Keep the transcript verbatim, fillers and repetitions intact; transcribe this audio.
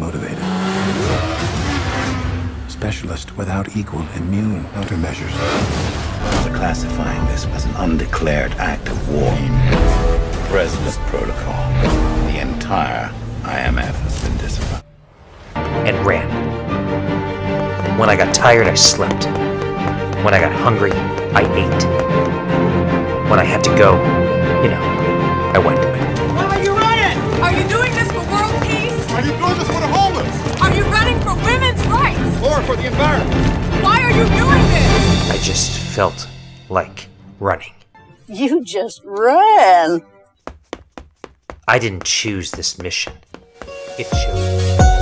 motivated. Specialist without equal immune countermeasures. We're classifying this as an undeclared act of war. President's protocol. The entire I M F has been disavowed. And ran. When I got tired, I slept. When I got hungry, I ate. When I had to go, you know, I went. Why are you running? Are you doing this for world peace? Are you doing this for the homeless? Are you running for women's rights? Or for the environment? Why are you doing this? I just felt like running. You just ran. I didn't choose this mission. It chose me.